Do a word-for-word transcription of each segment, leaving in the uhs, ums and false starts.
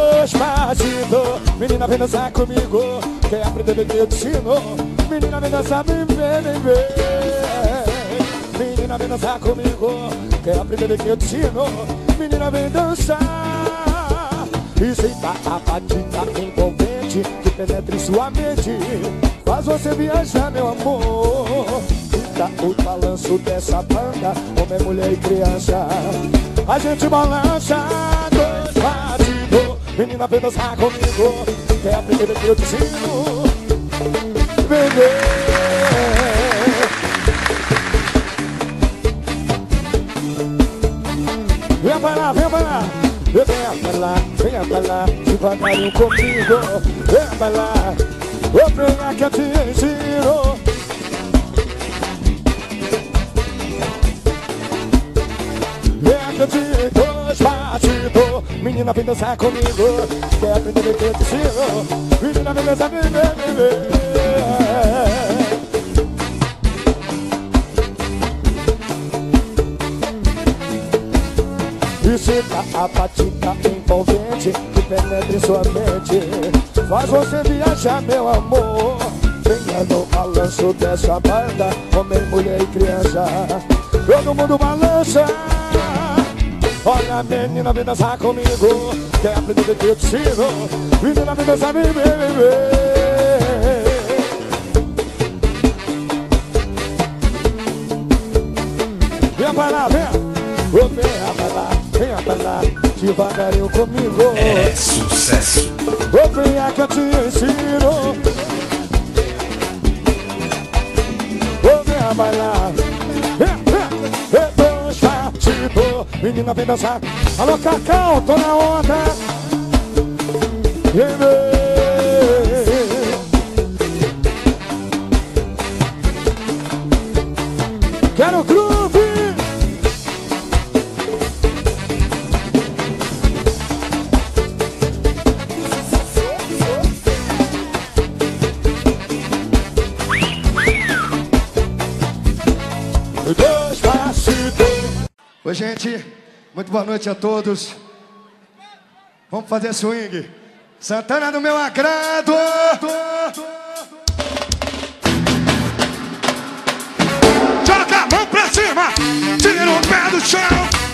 Despacito, menina vem dançar comigo. Quer aprender que eu te ensino. Menina vem dançar, vem, vem, vem, vem. Menina vem dançar comigo. Quer aprender que eu te ensino. Menina vem dançar. E senta a batida envolvente que penetra em sua mente. Faz você viajar, meu amor. Dá o balanço dessa banda, homem, mulher e criança. A gente balança dois batidos. Menina vem dançar comigo. Quer aprender que eu te ensino. Bebê. Vem pra lá, vem pra lá. Vem pra lá, vem pra lá. Devagarinho comigo. Vem pra lá. Vou pegar que eu te ensino. Dois batidos. Menina vem dançar comigo. Quer aprender que eu te ensino. Menina vem dançar, vem, vem, vem. E senta a batida envolvente que penetra em sua mente. Faz você viajar, meu amor. Venha no balanço dessa banda, homem, mulher e criança. Todo mundo balança. Olha, menina, vem dançar comigo. Quer aprender que eu te ensino. Menina, vem dançar, vem, vem, vem. Vem pra lá, vem. Oh, venha pra lá, venha pra lá. Devagarinho comigo. É sucesso. Oh, venha que eu te ensino. Oh, venha pra lá. Venha, venha, venha. Menina vem dançar. Alô, Cacau, tô na onda. Quero groove. Despacito. Oi, gente, muito boa noite a todos. Vamos fazer swing. Santana do meu agrado. Joga a mão pra cima, tira o pé do chão.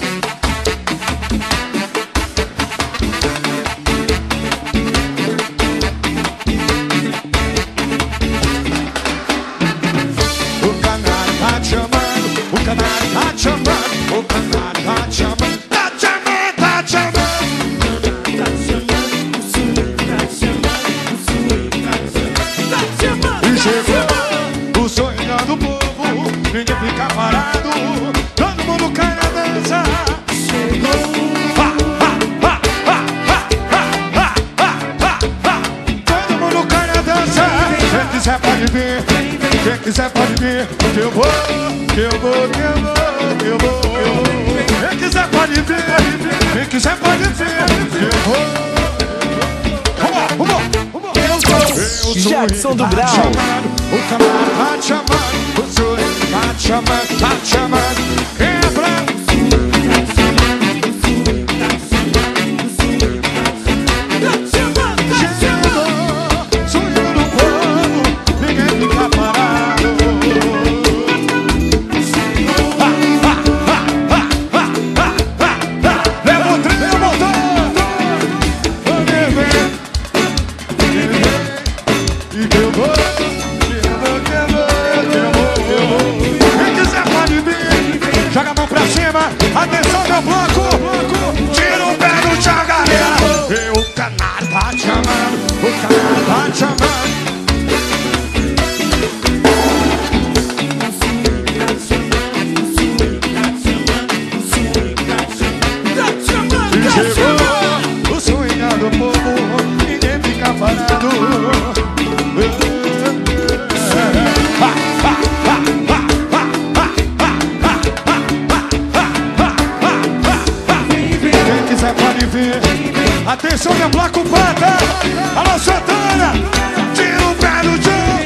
O canário tá te chamando, o canário tá te chamando. O canário tá te chamando, tá te chamando, tá te chamando. Tá te chamando, o swing tá te chamando, o swing tá te chamando, tá te chamando. E chegou o sonho do povo, ninguém fica parado, todo mundo cai na dança. Chegou. Ha, ha, ha, ha, ha, ha, ha, ha, ha. Todo mundo cai na dança. Quem quiser pode vir, quem quiser pode vir. Que eu vou, que eu vou, que eu vou. Eu vou, eu vou. Quem quiser pode vir, quem quiser pode vir. Eu vou. Vamos, vamos, vamos. Eu sou Jackson do Grau. O camarada tá te chamando, o swing tá te chamando, tá te chamando. Quebra. Chegou, sonho do povo, ninguém fica parado. Atenção, meu bloco, tira o pé do chão, galera. E o canário tá te chamando, o canário tá te chamando. E chegou o swing do povo, ninguém fica parado. Atenção, meu bloco pata. Alô, Santana, tira o pé do chão.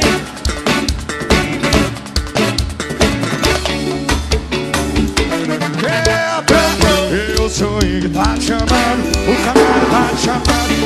Quebra. E o swing tá te chamando, o canário tá te chamando.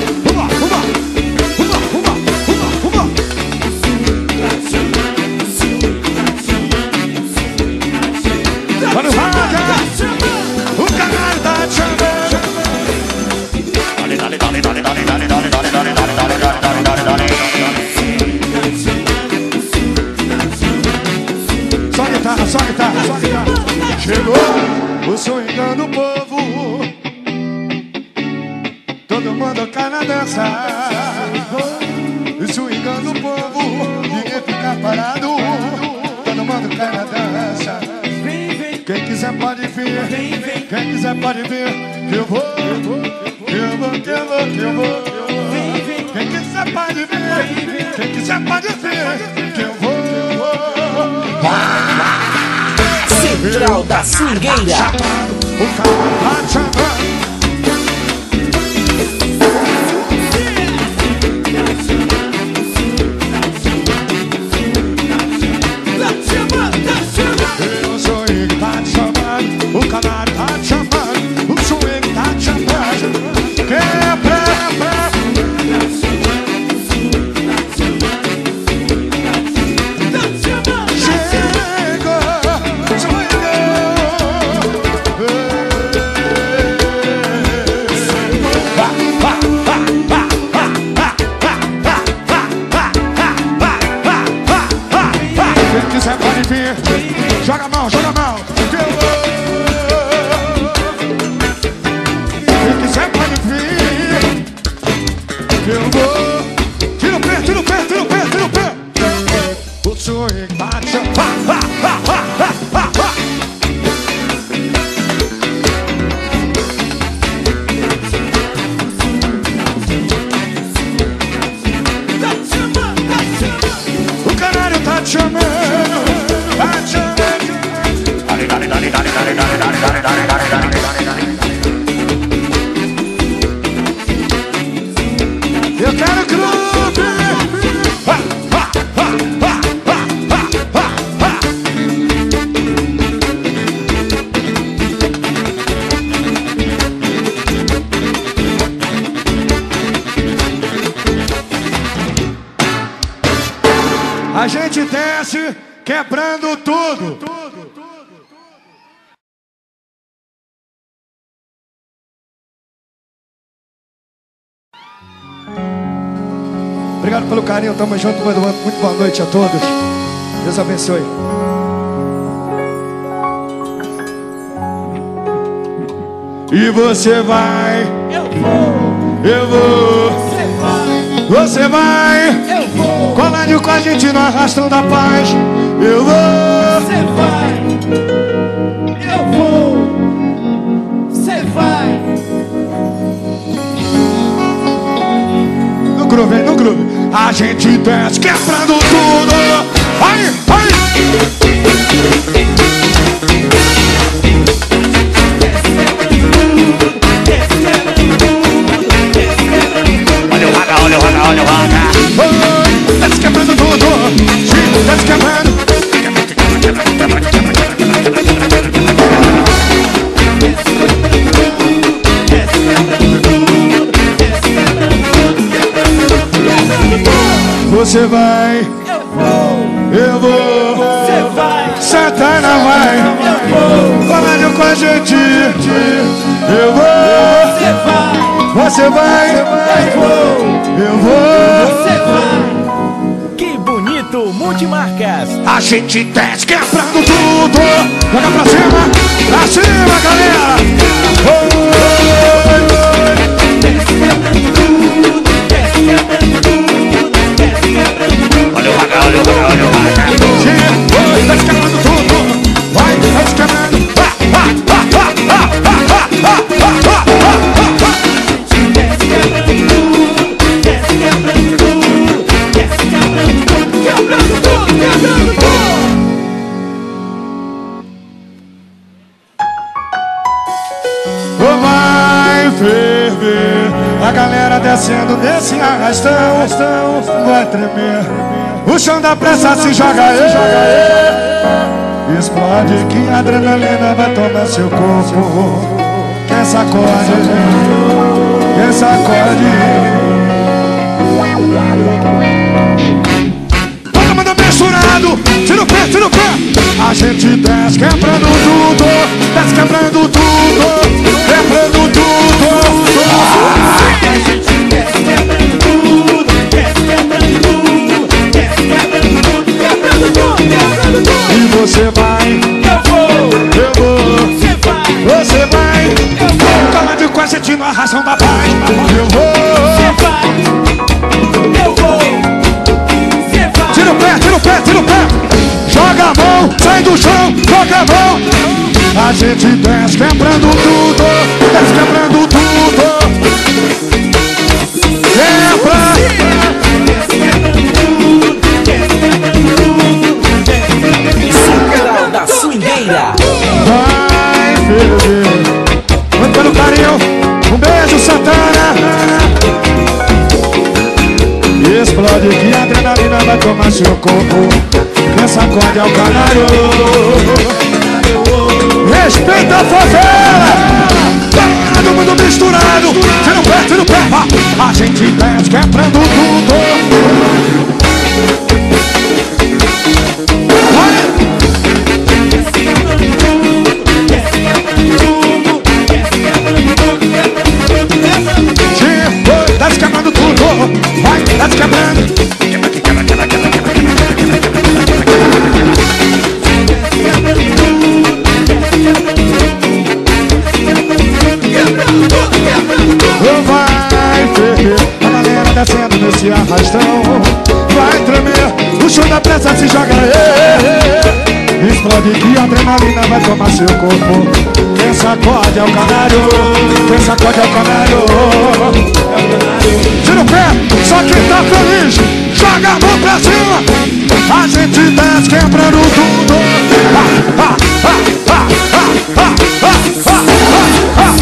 cai na dança. Isso engana o povo, ninguém fica parado. Todo mundo cai na dança. Quem quiser pode vir, quem quiser pode vir. Que eu vou, que eu vou, que eu vou, que eu vou, que eu vou. Quem quiser pode vir, quem quiser pode vir. Que eu vou. Central da Swingueira. O cara tá chamando. Eu sou ele que tá te chamando. O canário tá te chamando. O swing tá te chamando. Quebra, quebra. Quiser pode vir, joga a mão, joga a mão. Quem quiser pode vir, eu vou. Tira o pé, tira o pé, tira o pé, tira o pé. O swing tá te chamando. O canário tá te chamando. Eu quero clube. A gente desce quebrando tudo. Obrigado pelo carinho, tamo junto, muito boa noite a todos. Deus abençoe. E você vai, Eu vou, eu vou, você vai, você vai, eu vou, colando com a gente no arrastão da paz. Eu vou, você vai, eu vou, você vai. no groove, no groove. A gente desce quebrando tudo. Aí, aí. Olha o raga, olha o raga, olha o raga. Desce quebrando tudo. Sim, desce quebrando. Você vai, Eu vou, eu vou, você vai, Santana vai, eu vou, colando com a gente. Eu vou, você vai, você vai, eu vou, eu vou. você vai. Que bonito, multimarcas. A gente desce quebrando tudo. Joga pra cima, pra cima, galera. Oi, Olha o raga, olha o raga, olha o raga. sim, oi, desce quebrando tudo. Vai, desce quebrando. Ah, ah, ah, ah, ah, ah, ah, ah, ah, ah. Vai ferver, a galera descendo nesse arrastão, vai tremer. O chão da praça se joga aí, explode que a adrenalina vai tomar seu corpo. Quem sacode, quem sacode. Todo mundo misturado, tira o pé, tira o pé. A gente desce quebrando tudo, desce quebrando tudo, quebrando tudo. A gente desce quebrando tudo, desce quebrando tudo, desce quebrando tudo, quebrando tudo, quebrando tudo. E você vai, Eu vou, eu vou, você vai, você vai. eu vou, Calando com a gente no arrastão da paz. Eu vou. joga a mão. A gente desce quebrando tudo, desce quebrando tudo. Quebra. Central da Swingueira. Vai, filho. Muito pelo carinho. Um beijo, Santana. Explode que a adrenalina vai tomar seu corpo. Quem sacode é o canário. Respeita a favela. Todo mundo misturado. Tira o pé, tira o pé. A gente desce quebrando tudo. Olha. Desce quebrando tudo. Vai, desce quebrando. Vai ferver, a galera descendo nesse arrastão. Vai tremer, o show da pressa se joga. Explode que a adrenalina vai tomar seu corpo. Quem sacode é o canário. Quem sacode é o canário. Tira o pé, só quem tá feliz joga a mão pra cima. A gente desce quebrando tudo. Ah, ah, ah, ah, ah, ah, ah, ah, ah, ah.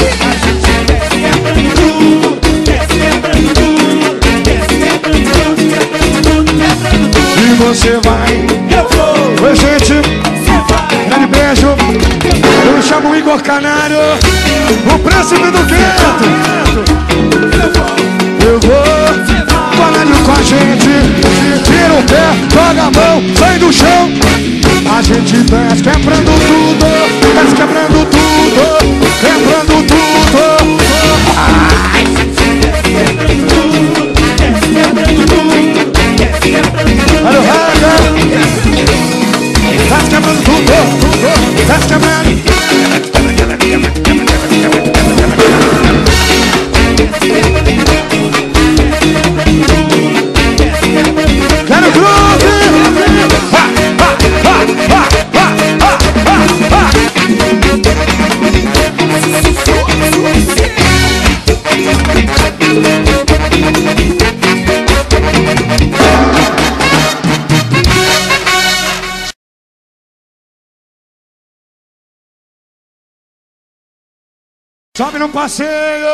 E você vai, eu vou. Oi, gente, grande beijo. Eu me chamo Igor Canário, o príncipe do gueto. Eu vou, Canário com a gente. Tira o pé, joga a mão, sai do chão. A gente desce quebrando tudo. Desce quebrando tudo. Quebrando tudo. Olha o raga. Desce quebrando tudo. Desce quebrando. Quero groove! Ha, ha, ha, ha, ha, ha, ha, ha. Sobe no passeio!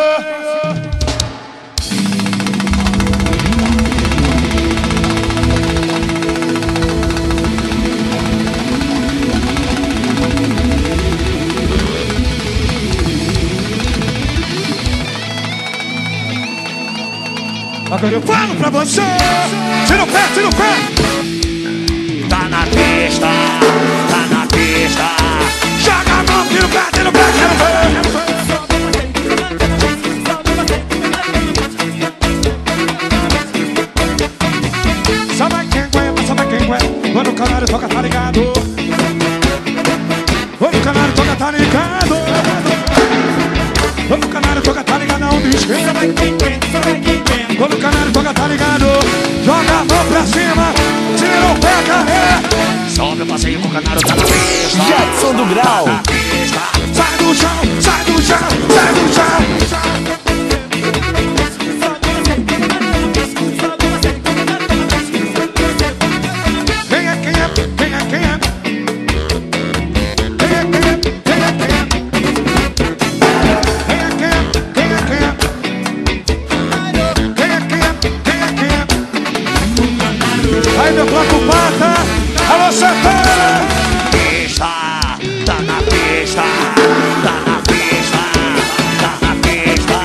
Agora eu falo pra você. Tira o pé, tira o pé. Tá na pista, tá na pista. Joga a mão, tira o pé, tira o pé, quero ver. Sabe quem aguenta, sabe quem aguenta. Quando o canário toca, tá ligado. Quando o canário toca, tá ligado. Quando o canário toca, tá ligado. Não me esqueça. Quando o canário toca, tá ligado. Joga a mão pra cima. Tira o pé, carrega. Sobe o passeio com o canário, tá na pista. Jackson do Grau. Tá na pista. Sai do chão, sai do chão, sai do chão. Quem é, quem é, quem é, quem é? Quem é, quem é, quem é, quem é? Quem é, quem é, quem é, quem é? Quem é, quem é, quem é, quem é? Aí meu bloco pata, alô Santana! Pista, tá na pista, tá na pista, tá na pista.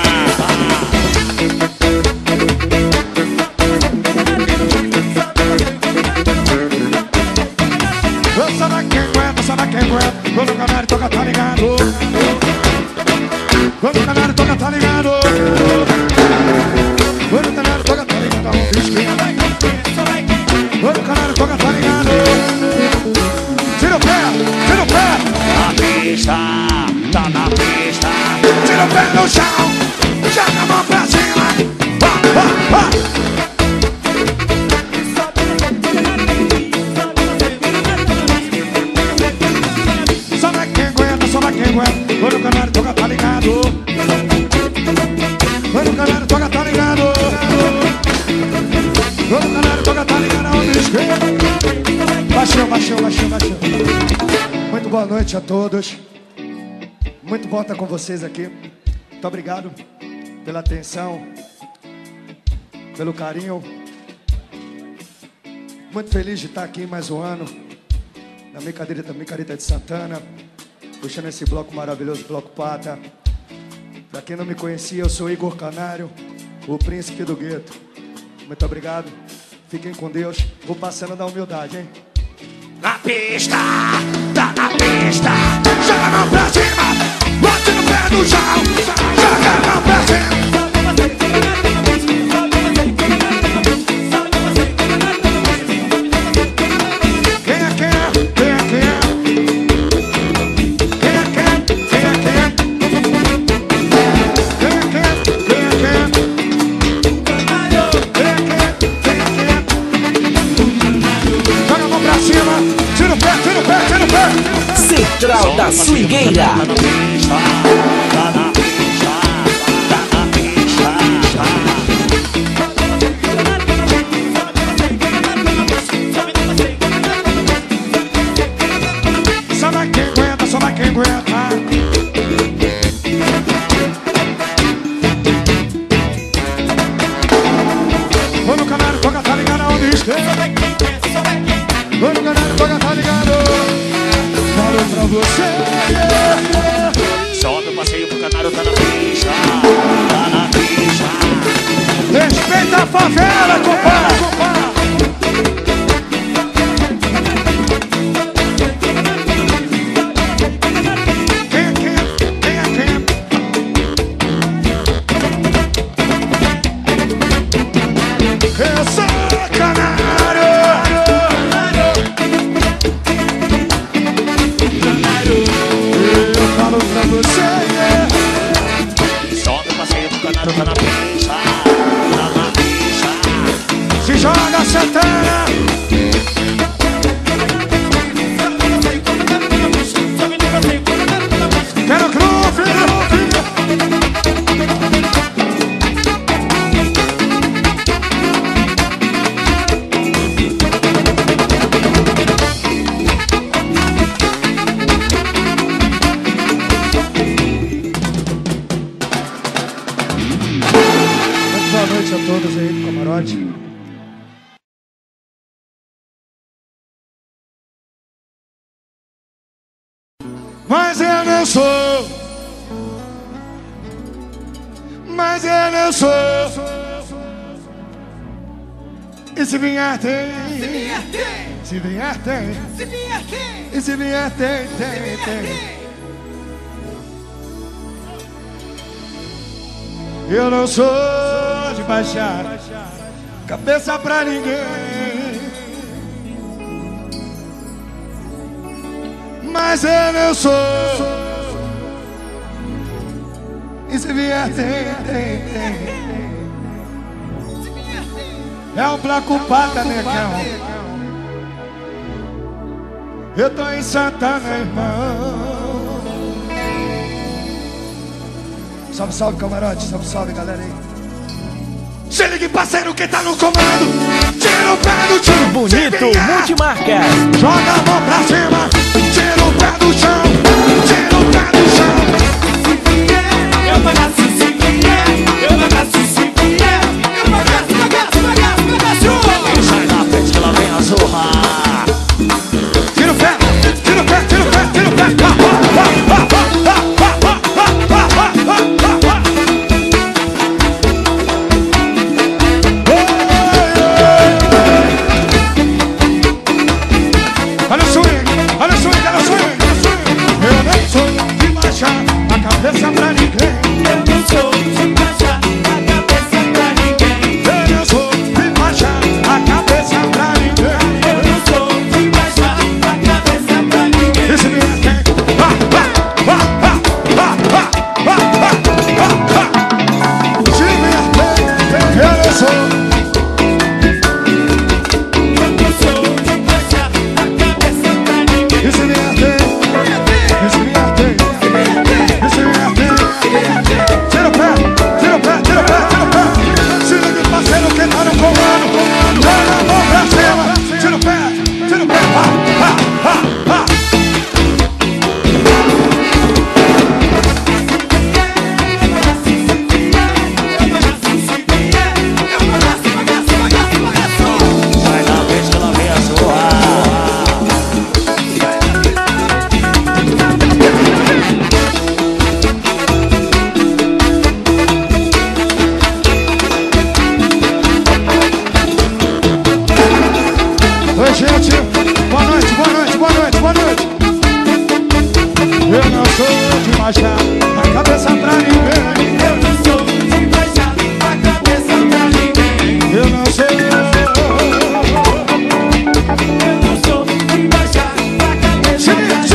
Sabe quem aguenta, sabe quem aguenta. Quando o canário toca, tá ligado. Quando o canário toca, tá ligado. Quando o canário toca, tá ligado. Quando o canário toca, tá ligado. Tira o pé, tira o pé. Na pista, tá na pista. Tira o pé no chão. Joga a mão pra cima. Ah, ah, ah. baixinho, baixinho, baixinho. Muito boa noite a todos. Muito bom estar com vocês aqui. Muito obrigado pela atenção, pelo carinho. Muito feliz de estar aqui mais um ano na Micareta, Micareta de Santana, puxando esse bloco maravilhoso, Bloco Pata. Pra quem não me conhecia, eu sou Igor Canário, o príncipe do gueto. Muito obrigado, fiquem com Deus. Vou passando da humildade, hein? Na pista, tá na pista. Joga a mão pra cima, bate no pé no chão. Joga a mão pra cima. Quem é quem é? Quem é quem é? Quem é quem? Quem é quem é? Quem é quem? Quem é quem é? Quem é quem? Quem é quem é? Joga a mão pra cima, tira o pé, tira o pé, tira o pé. Central da Swingueira. Tá na pista, tá na pista, tá na pista. Só vai quem aguenta, só vai quem aguenta. Vou no canário, toca, tá ligado aonde esteja. Vou no canário, toca, tá ligado. Falo pra você. Sobe o passeio pro Canário, tá na pista, tá na pista. Respeita a favela, compadre. Quem é quem? Quem é quem? Eu sou canário. Eu falo pra você. Sobe o passeio pro Canário, tá na pista, tá na pista. Se joga, Santana. Quero groove. Muito boa noite a todos aí do camarote. Mas eu não sou, mas eu não sou. E se vier tem, se vier tem, e se vier tem, tem, tem. Eu não sou de baixar cabeça pra ninguém, mas eu não sou. E se vier tem, tem, tem. É um Bloco Pata, negão. Eu tô em Santana, irmão. Salve, salve, camarote. Salve, salve, galera aí. Se ligue, parceiro, que tá no comando. Tira o pé do chão. Bonito Multimarca. Joga a mão pra cima. Tira o pé do chão. Tira o pé do chão. Eu bagaço se vier, eu bagaço se vier, eu bagaço, bagaço, bagaço, bagaço. Sai da frente que lá vem a zorra. Tira o pé, tira o pé, tira o pé, tira o pé. Ha, ha, ha, ha, ha, ha. Olha o swing, olha o swing, olha o swing, olha o swing. Eu não sou de baixar a cabeça pra ninguém. Eu não sou de baixar a cabeça pra ninguém. Eu não sou. Eu não sou de baixar a cabeça pra ninguém.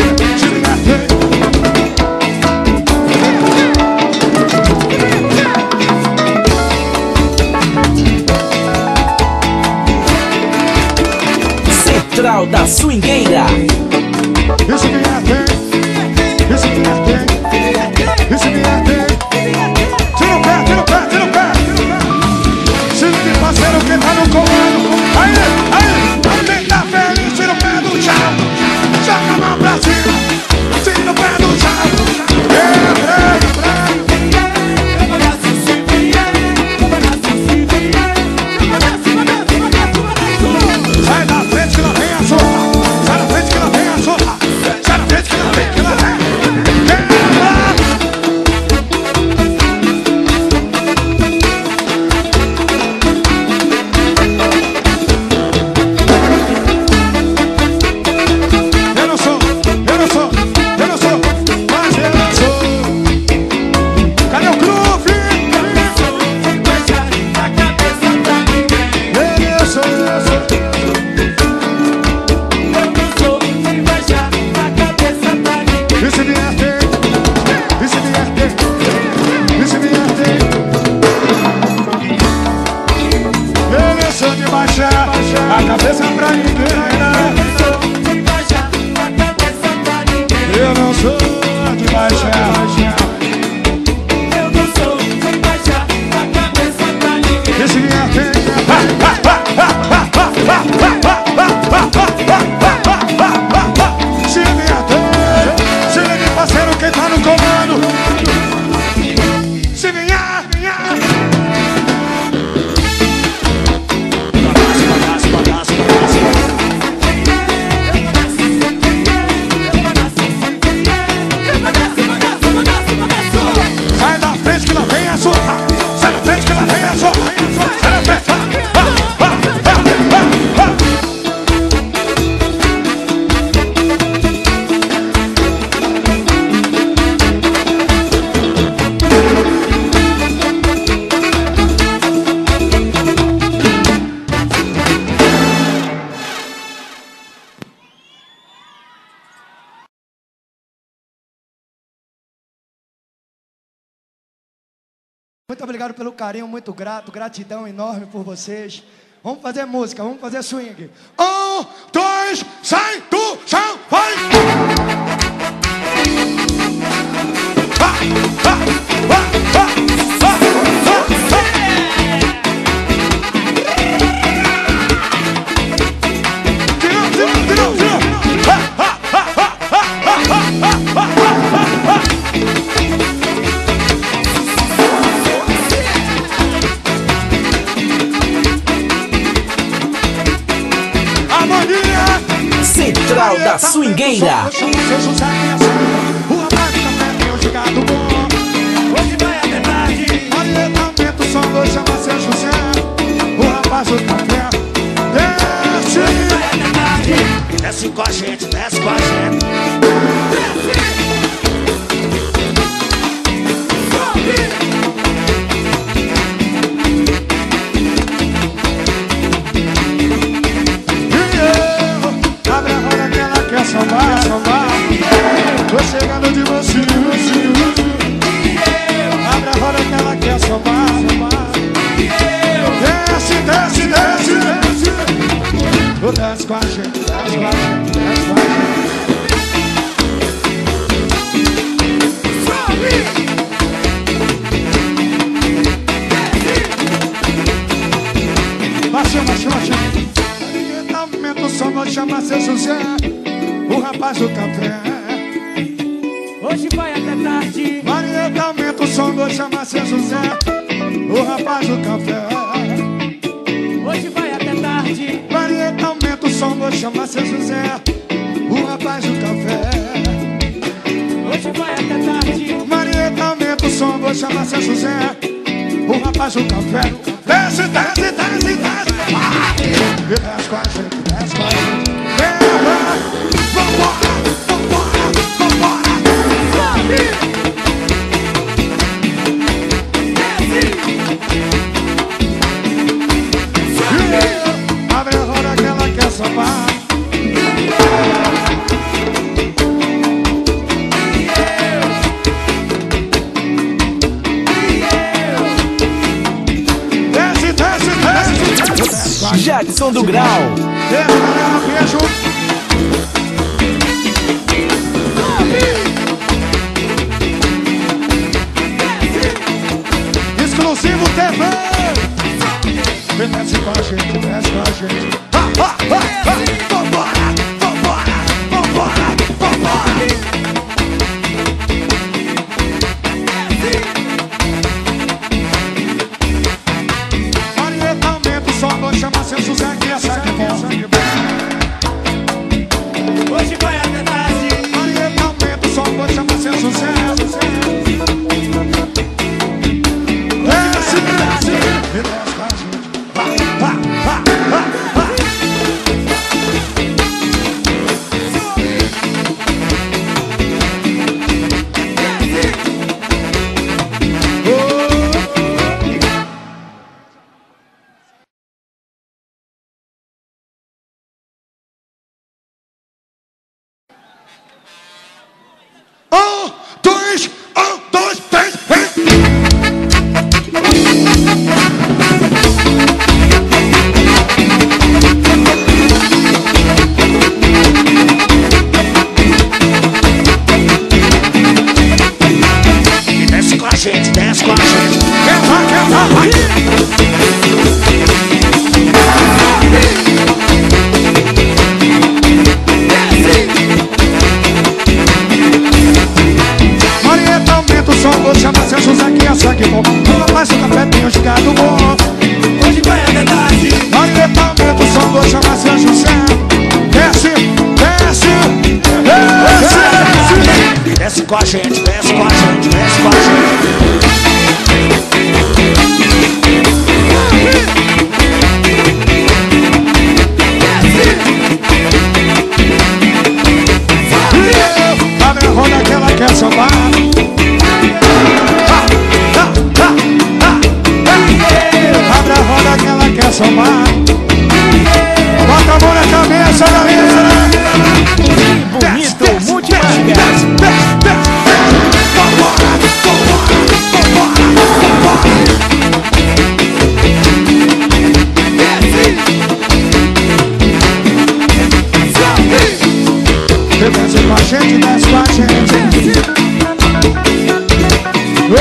Central da Swingueira. Isso me atém, isso me atém, isso me atém. Tira o pé, tira o pé, tira o pé. Siga de parceiro que tá no comando. Aí, aí, quem tá feliz, tira o pé do chão. Joga a mão pra cima, tira o pé do chão. Entra, entra. Sai da frente que lá vem a sopa. Sai da frente que lá vem a sopa. Sai da frente que lá vem, que lá vem. Eu não sou, eu não sou, eu não sou, mas eu não sou. Cadê o groove? Eu não sou de baixar a cabeça pra ninguém. Eu sou, eu sou. Eu não sou de baixar a cabeça pra ninguém. Isso me atém, isso me atém, isso me atém. Eu não sou de baixar a cabeça pra ninguém. Eu não sou de baixar a cabeça pra ninguém. Eu não sou de baixar. Eu não sou de baixar a cabeça pra ninguém. Isso me atém. Se me atém. Chega de parceiro quem tá no comando. Se vier, vier. Bagaço, bagaço, bagaço, bagaço. Sai da frente que lá vem a sopa. Sai da frente que lá vem a sopa. Sai da frente. Ah, ah, ah, ah, ah. Muito obrigado pelo carinho, muito grato, gratidão enorme por vocês. Vamos fazer música, vamos fazer swing. Um, dois, sai do chão, vai! Ah, ah, ah, ah, ah, ah, ah. Tira, tira, tira, tira. Ah, ah, ah, ah, ah, ah, ah, ah, ah, ah. Central da Swingueira. Seu sucesso o rapaz do café tem um gigado bom. Hoje vai até tarde. Orientamento só vou chamar seu José. O rapaz do café desce. Hoje vai até tarde. Desce com a gente, desce com a gente. Abre a roda que ela quer sambar, sambar. Tô chegando de você, abre a roda que ela quer sambar, sambar. Desce, desce, desce, desce. Tô desce com a gente, desce com a gente, desce com a gente. Baixinho, baixinho, baixinho. Só vou chamar seu José, o rapaz do café. Hoje vai até tarde. Orientamento só vou chamar seu José, o rapaz do café. Hoje vai até tarde. Orientamento só vou chamar seu José, o rapaz do café. Hoje vai até tarde. Orientamento só vou chamar seu José, o rapaz do café. Desce, desce, desce, desce. E desce com a gente, desce com a gente. Vambora, vambora, vambora, vambora. com a gente. Jackson do Grau. Beijo, galera, beijo. Exclusivo T V. Desce com a gente, desce com a gente. Ha, ha, ha, ha. Vambora, vambora, vambora, vambora. Marieta, aumenta o som, vou chamar seu José que é sangue bom. Hoje vai até tarde. Marieta, aumenta o som, vou chamar seu José. Desce, desce, desce com a gente. Ha, ha, ha, ha, ha. Um, dois, um, dois, três, vem! Desce com a gente, desce com a gente. Quebra, quebra, vai! Marieta, aumenta o som, vou chamar seu José que é sangue bom. Toma mais um café, tem um gigado bom. Hoje vai até tarde. Marieta, aumenta o som, vou chamar seu José. Desce, desce, desce, desce. Desce com a gente, desce com a gente, desce com a gente. Abre a roda que ela quer sambar. Ha, ha, ha, ha, ha. Abre a roda que ela quer sambar. Bota a mão na cabeça, galera. Bonito, multimarca. Desce, desce, desce. Vambora, vambora, vambora, vambora. Desce com a gente, desce com a gente. Oh!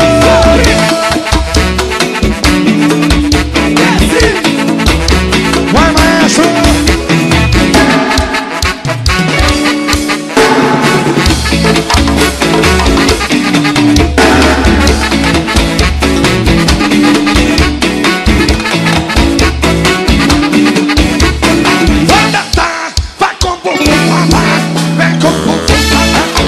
Vai, maestro! Vai dançar, vai com o bumbum babado, vem com o bumbum babado.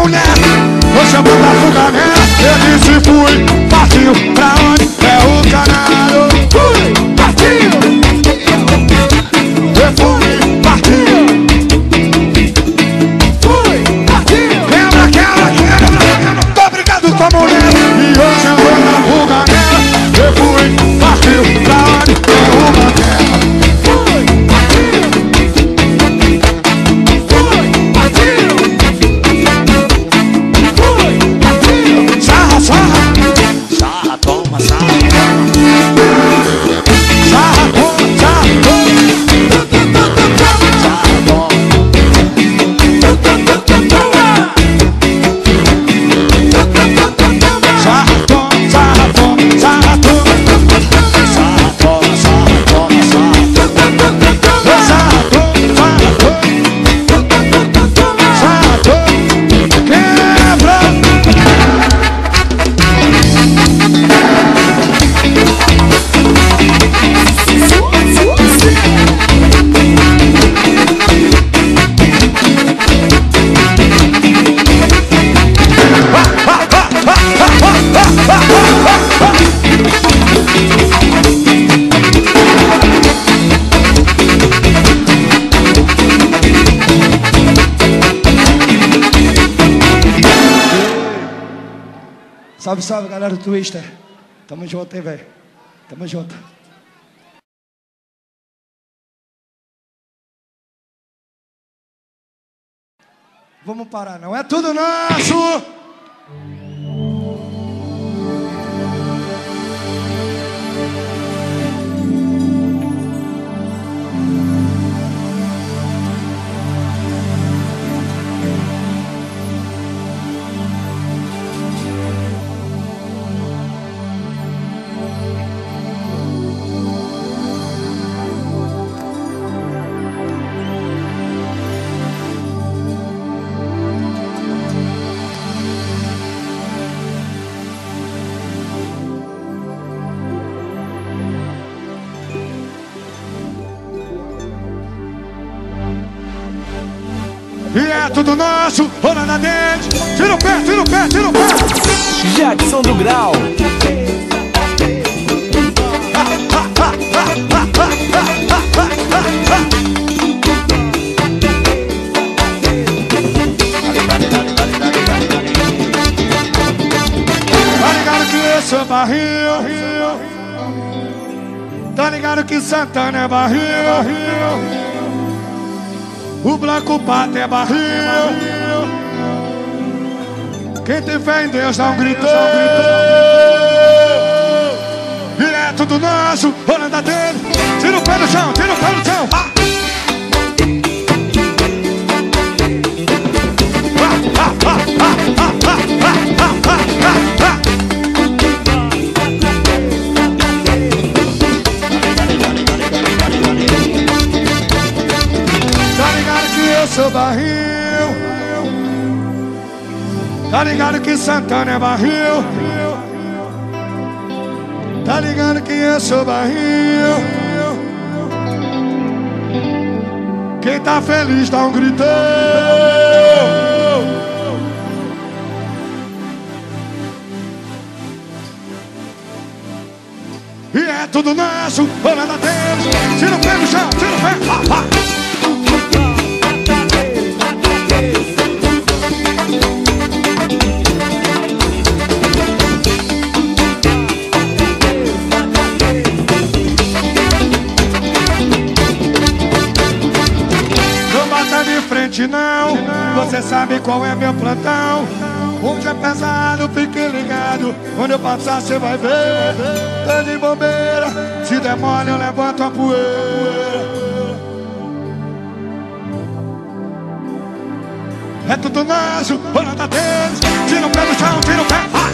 mulher. Você bota fuga nela. Eu disse fui, partiu. Pra onde? É o canário. Fui, partiu. Eu fui, partiu. Fui, partiu. Quebra, quebra, quebra, quebra. Tô brigado com a mulher. E hoje eu vou dar fuga nela. Eu fui, partiu. Pra onde? É o canário. Fui, partiu. Fui, partiu. Fui, partiu. Sarra, sarra. Sarra, toma, sarra. Sarra, toma, sarra, Salve, salve, galera do Twister. Tamo junto, hein, velho. Tamo junto. Vamos parar, não é tudo nosso. E é tudo nosso, rola na dente. Tira o pé, tira o pé, tira o pé. Jackson do Grau. Tá ligado que eu sou barril. Tá ligado que Santana é barril. O Blanco Pato é barril. Quem tem fé em Deus dá um grito. E é tudo nosso, rolando a dele. Tira o pé no chão, tira o pé no chão. Ah! Ah, ah, ah, ah, ah, ah, ah, ah, ah, ah. Eu sou barril. Tá ligado que Santana é barril. Tá ligado que eu sou barril. Quem tá feliz dá um grito. E é tudo nosso, rolando a deles. Tira o pé no chão, tira o pé. Ah, ah. Não, você sabe qual é meu plantão. Onde é pesado, fique ligado. Quando eu passar cê vai ver. Tá de bobeira, se der mole eu levanto a poeira. É tudo nosso, rolando a deles. Tira o pé no chão, tira o pé. Ah!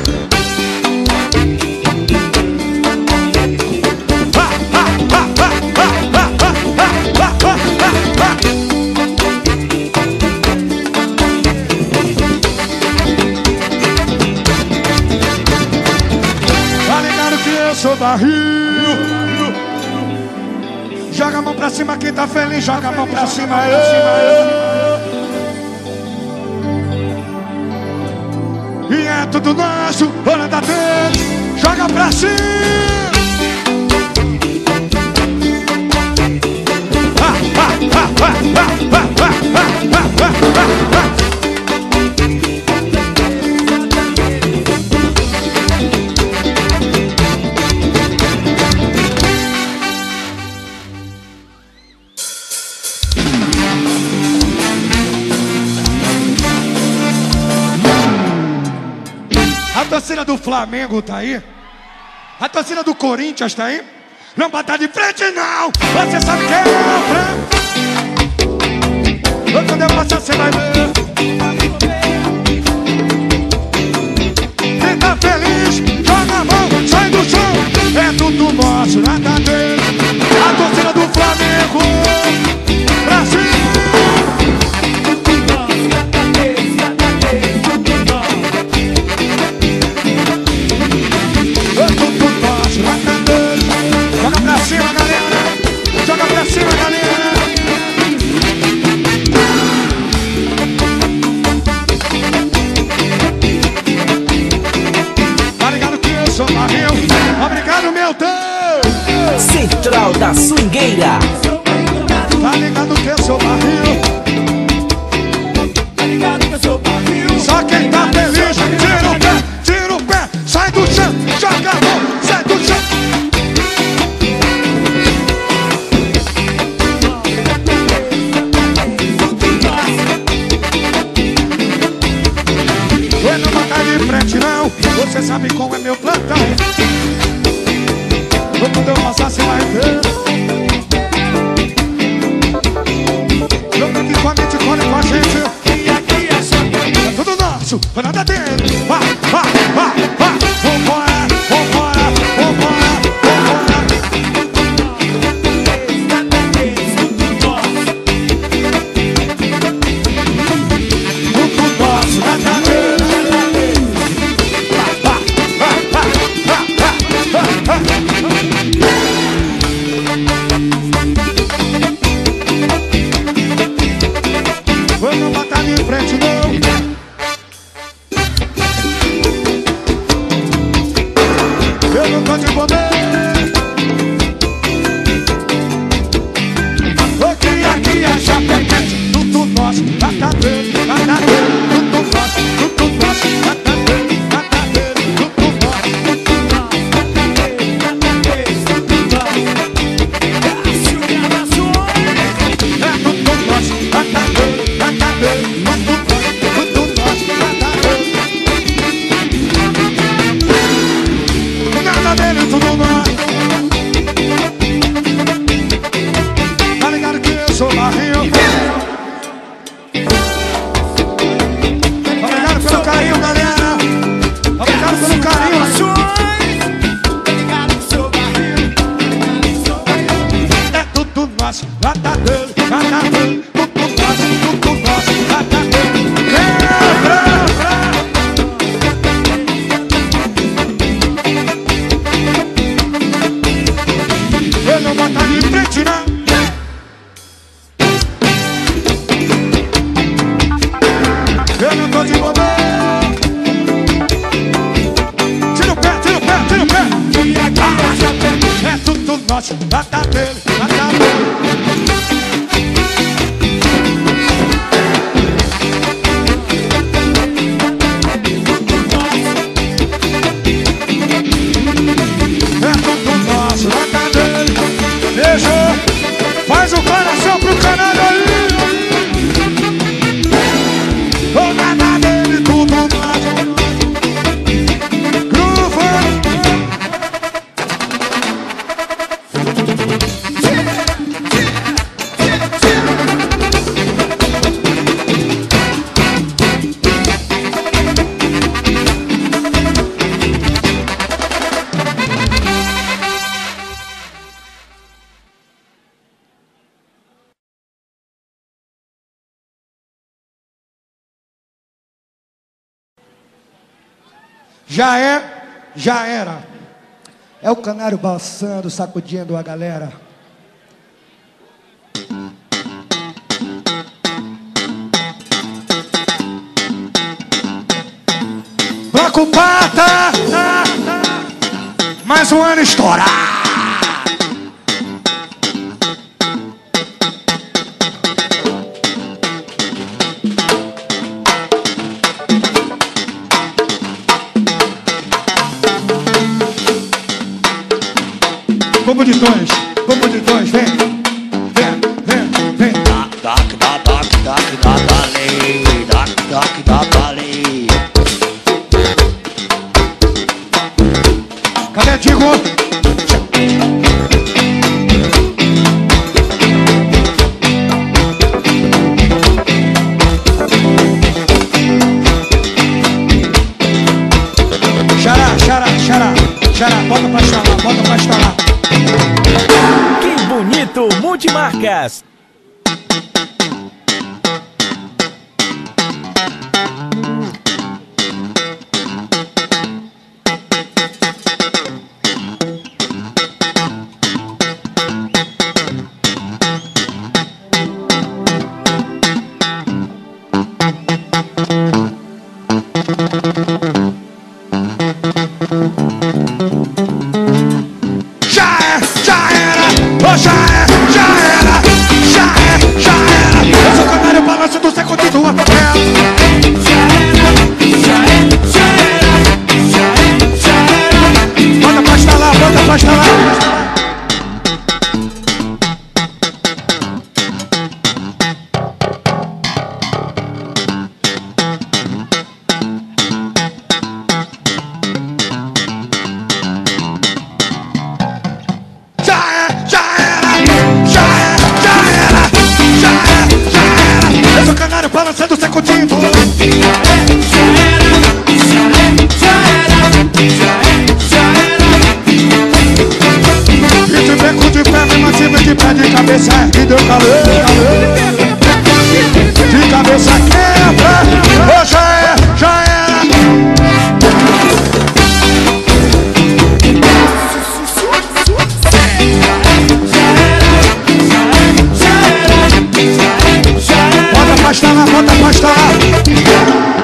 Eu sou barril. Joga a mão pra cima quem tá feliz. Joga a mão pra cima, eu. tudo nosso, bola da dentro, joga pra cima. Ah, ah, ah, ah, ah, ah, ah, ah, ah, ah, ah. A torcida do Flamengo tá aí? A torcida do Corinthians tá aí? Não bata de frente não, você sabe que é outra. Quando eu passar você vai ver. Quem tá feliz, joga a mão, sai do chão. É tudo nosso, nada dele. A torcida do Flamengo, Brasil. Joga pra cima, galera! Joga pra cima, galera! Tá ligado que eu sou barril? Obrigado, meu Deus! Central da Swingueira. Tá ligado que eu sou barril? Tá ligado que eu sou barril? Só quem tá feliz, tira o pé, tira o pé, sai do chão, joga a mão, sai do chão. Eu não vou cair de frente não, você sabe como é meu plantão. Quando eu passar você vai ver. Joga aqui com a mente, colhe com a gente. É tudo nosso, vai nada dele. Vai, vai, vai, vai. Vambora, vambora, vambora, vambora. Tudo nosso, nada dele. Eu não batalha em frente não. Eu não tô de bobeira. Eu queria que a chapequete. Tudo nosso, nada dele, nada dele. Tudo nosso, tudo nosso, nada dele, nada dele. Tudo nosso, tudo é tudo nosso, nada dele, nada dele. Tudo nosso, nada dele. Nada dele, tudo nosso. Tá ligado que eu sou barril? Obrigado pelo carinho, galera. Obrigado pelo carinho. É tudo nosso, nada dele, nada dele. Tudo nosso, tudo nosso, nada dele. Eu não vou estar de frente, não. Eu não tô de bobeira. Tira o pé, tira o pé, tira o pé. É tudo nosso, nada dele, nada dele. É tudo nosso, nada dele. Deixa, faz o coração pro canal aí. Oh, nada dele, tudo nosso. Groove. Já é, já era. É o canário balançando, sacudindo a galera. Bloco pro Pata. Mais um ano estourar. Como de tons, como de tons, vem, vem, vem, vem. Doc, da, doc, doc, da, dali. Doc, doc, da, dali. Cadê Tigo? Xará, xará, xará, xará, bota pra instalar, bota pra instalar. Que bonito, multimarcas. Já é, já era, oh, já é, já era, já é, já era. Eu sou canário, balanço do século de tua favela. Bota pra instalar, bota pra instalar. Já é, já era, já é, já era, já é, já era. Eu sou canário, balançando o secundinho. E de beco de pé, me mantive de pé, de cabeça, que deu calor. De cabeça quebra, oh, já é, já era. Bota pra instalar, bota pra instalar.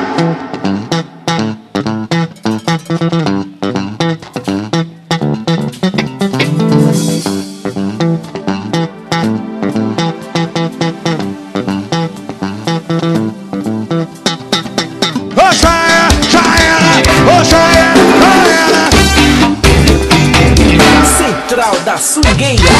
Oh, já é, já era, oh, já é, já era. Central da Swingueira.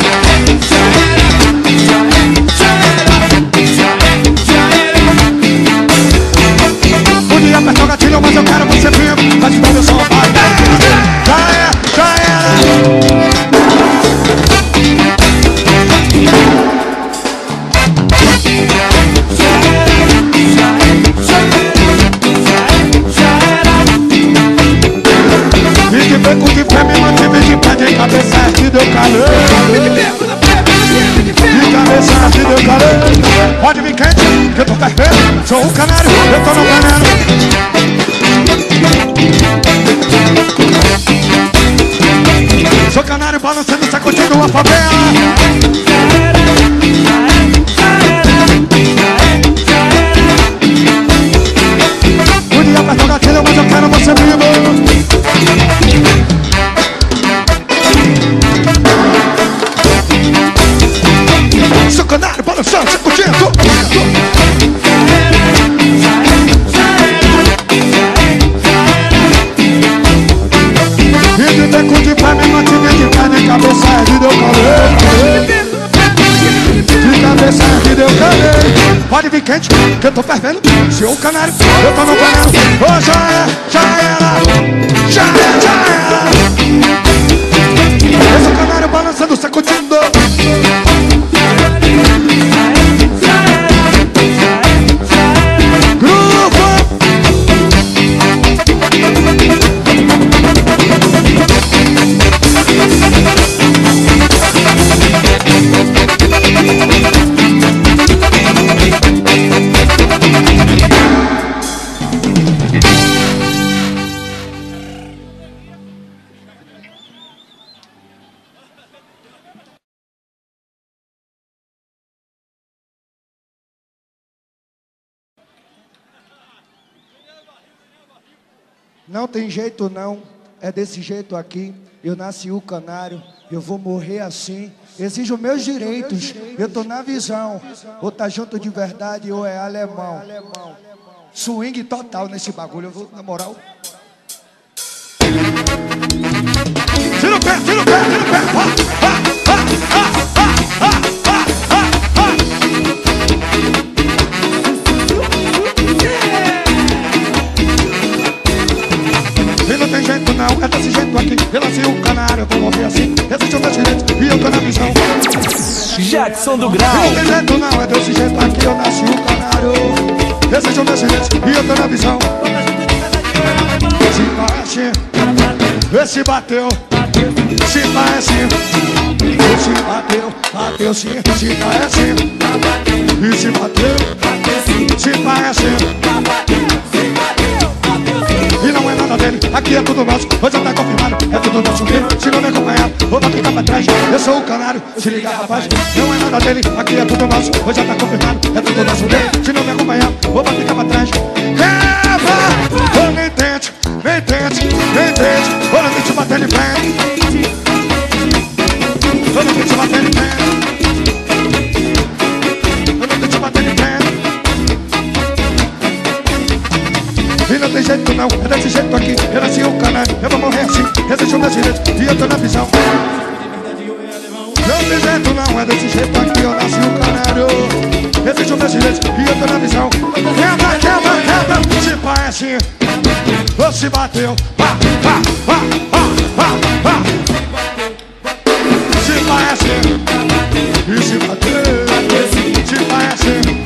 Podia apertar o gatilho, mas eu quero você vivo. Mas quando eu sou um pai, já é, já era. E de beco de pé, me mantive de pé, de cabeça, que deu calor. De cabeça, que deu calor. Pode vir quente, que eu tô perfeito. Sou um canário, eu tô no veneno. Sou canário, balançando, sacudindo a favela. Podia apertar o gatilho, mas eu quero você vivo. Sou canário, balançando, sacudindo. E de beco de pé, me mantive de pé, de cabeça, que deu calor. De cabeça, que deu calor. Pode vir quente, que eu tô fervendo. Se o canário, eu tô no veneno. Oh, já é, já era, já é, já era. Eu sou canário, balançando, sacudindo. Não tem jeito não, é desse jeito aqui. Eu nasci o canário, eu vou morrer assim. Exijo meus direitos, eu tô na visão. Ou tá junto de verdade ou é alemão. Swing total nesse bagulho, eu vou, na moral. Tira o pé, tira o pé, tira o pé. Ah, ah, ah, ah, ah, ah, ah, ah. E não tem jeito não, é desse jeito aqui. Eu nasci um canário, eu vou morrer assim. Existe o meu direito e eu tô na visão. Jackson do Grau. E não tem jeito não, é desse jeito aqui. Eu nasci um canário. Existe o meu direito e eu tô na visão. Se parece, esse bateu. Se parece, esse bateu. Bateu sim, se parece. E se bateu, se parece. E não é nada dele, aqui é tudo nosso. Hoje já tá confirmado, é tudo nosso mesmo. Se não me acompanhar, vou pra ficar pra trás. Eu sou o canário, se liga rapaz. Não é nada dele, aqui é tudo nosso. Hoje já tá confirmado, é tudo nosso mesmo. Se não me acompanhar, vou pra ficar pra trás. Quebra! Oh, nem tente, nem tente, nem tente. Oh, não tente bater de frente. Oh, não tente bater de frente. Oh, não tente bater de frente. E não tem jeito não, é desse jeito aqui. Eu nasci um canário, eu vou morrer assim. Existe o meu direito e eu tô na visão. Não tem jeito não, é desse jeito aqui. Eu nasci um canário. Existe o meu direito e eu tô na visão. Quebra, quebra, quebra. Se parece, ou se bateu. Ah, ah, ah, ah, ah, ah. Se parece, e se bateu. Se parece.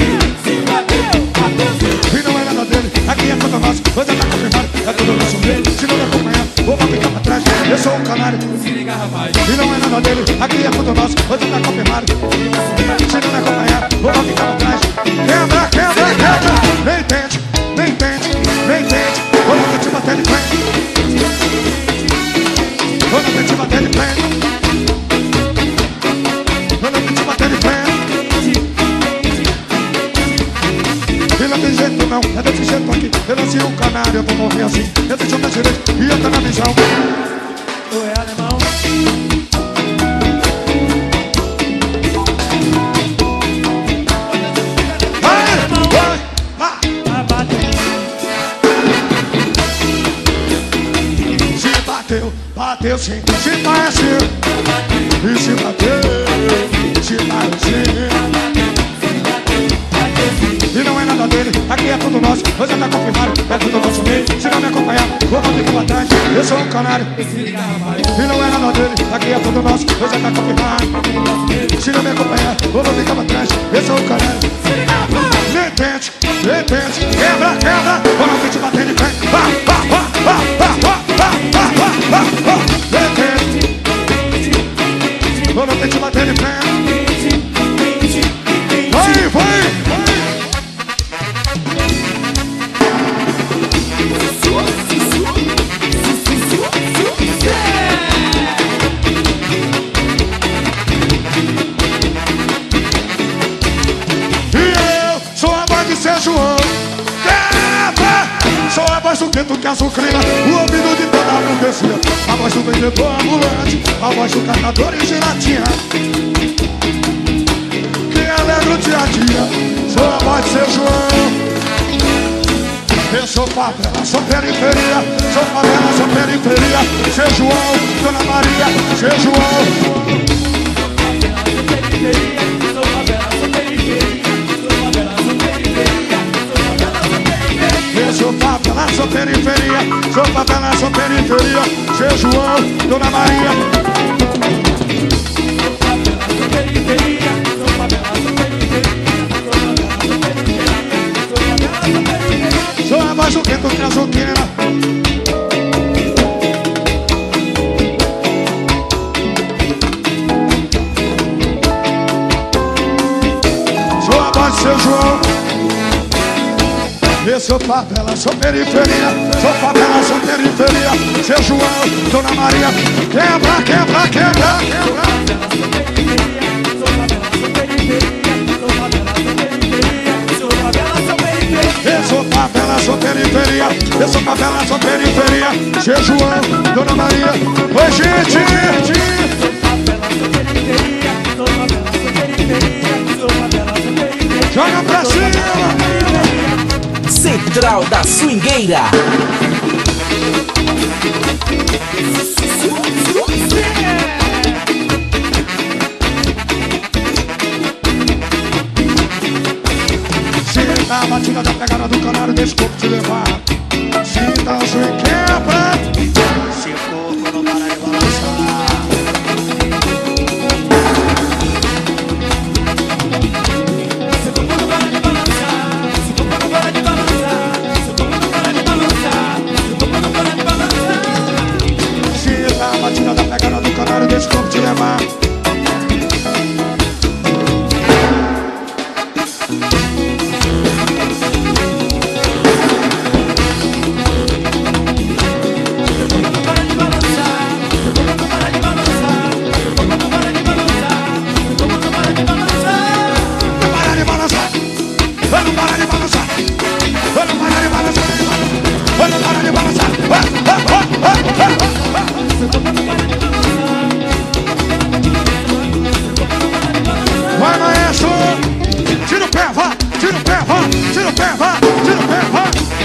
Aqui é tudo nosso, hoje tá confirmado, é tudo nosso mesmo. Se não me acompanhar, vou pra ficar pra trás. Eu sou um canário, se liga rapaz. E não é nada dele, aqui é tudo nosso, hoje tá confirmado. Se não me acompanhar, vou pra ficar pra trás. Quebra, quebra, quebra. Nem tente, nem tente, nem tente. Vou não tente bater de frente. Vou não tente bater de frente. Vou não tente bater de frente. E não tem jeito não, é desse jeito aqui. Eu nasci um canário, eu vou morrer assim. Existe o meu direito e eu tô na visão. Tu é alemão. Vai, vai, vai. Se bateu, bateu sim. Se parece, e se bateu. Se parece. E não é nada dele, aqui é tudo nosso. Hoje já tá confirmado, é tudo nosso mesmo. Se não me acompanhar, vou pra ficar pra trás. Eu sou um canário, e não é nada dele, aqui é tudo nosso. Hoje já tá confirmado. Se não me acompanhar, vou pra ficar pra trás. Eu sou um canário. Nem tente, nem tente. Quebra, quebra. Vou não tente bater de frente. Ah, ah, ah, ah, ah, ah, ah, ah, ah, ah. Nem tente. Vou não tente bater de frente. Vai, vai. João, quebra! Sou a voz do quento que azucrina o ouvido de toda a burguesia. A voz do vendedor ambulante, a voz do catador e gelatina, que alegra o dia a dia. Sou a voz de seu João. Eu sou favela, sou periferia. Sou favela, sou periferia. Seu João, Dona Maria, seu João. Sou favela, sou periferia. Eu sou favela, sou periferia. Sou favela, sou periferia. Seu João, Dona Maria. Sou favela, sou periferia. Sou favela, sou periferia. Sou a voz do quento que azuqueira. Sou a voz do seu João. Eu sou favela, sou periferia. Sou favela, sou periferia. Seu João, Dona Maria. Quebra, quebra, quebra, quebra. Eu sou favela, favela, sou periferia. Eu sou favela, sou periferia. Seu João, Dona Maria. Oi, gente! Joga pra cima! Central da Swingueira. Sinta a batida da pegada do canário, deixa o corpo te levar. Sinta o swing quebra. Se o corpo não para de balançar. Se o corpo não para de balançar, se o corpo não para de balançar, se o corpo não para de balançar, se o corpo não para de balançar. Sinta a batida da pegada do canário, deixa o corpo te levar. Vai, maestro! Tira o pé, vá! Tira o pé, vá! Tira o pé, vá! Tira o pé, vá!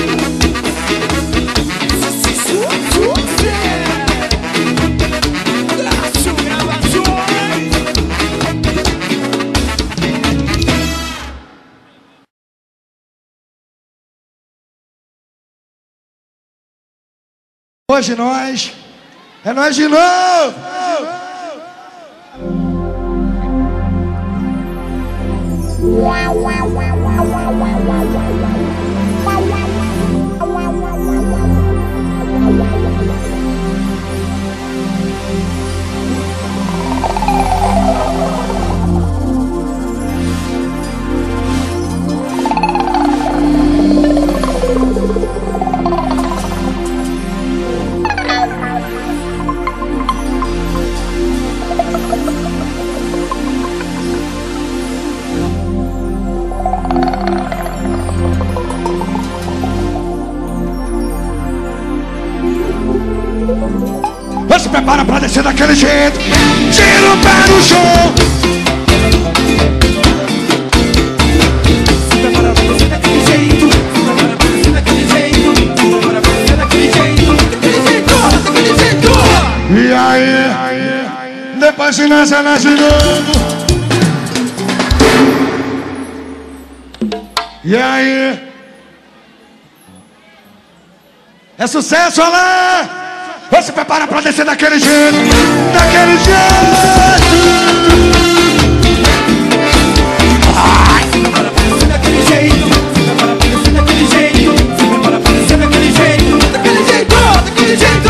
Hoje nós, é nós de novo! Se prepara pra descer daquele jeito. Tira o pé no chão. Se prepara pra descer daquele jeito. Se prepara pra descer daquele jeito. Se prepara pra descer daquele jeito. Daquele jeito, daquele jeito. E aí, depois se nasce, nasce novo. E aí, é sucesso, Alain! Você se prepara pra descer daquele jeito, daquele jeito. Ai, se prepara pra descer daquele jeito. Se prepara pra descer daquele jeito. Se prepara pra descer daquele jeito. Daquele jeito, daquele jeito.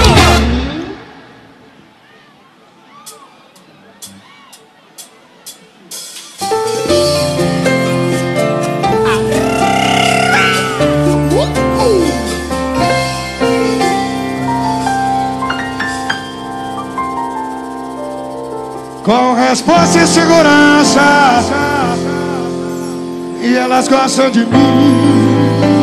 Com resposta e segurança, e elas gostam de mim.